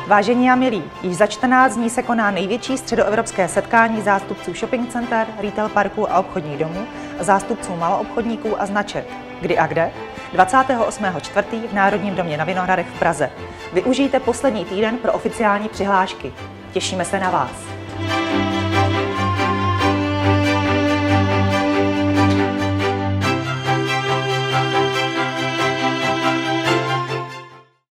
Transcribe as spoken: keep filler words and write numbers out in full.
Vážení a milí, již za čtrnáct dní se koná největší středoevropské setkání zástupců shopping center, retail parků a obchodních domů a zástupců maloobchodníků a značek. Kdy a kde? dvacátého osmého čtvrtého v Národním domě na Vinohradech v Praze. Využijte poslední týden pro oficiální přihlášky. Těšíme se na vás.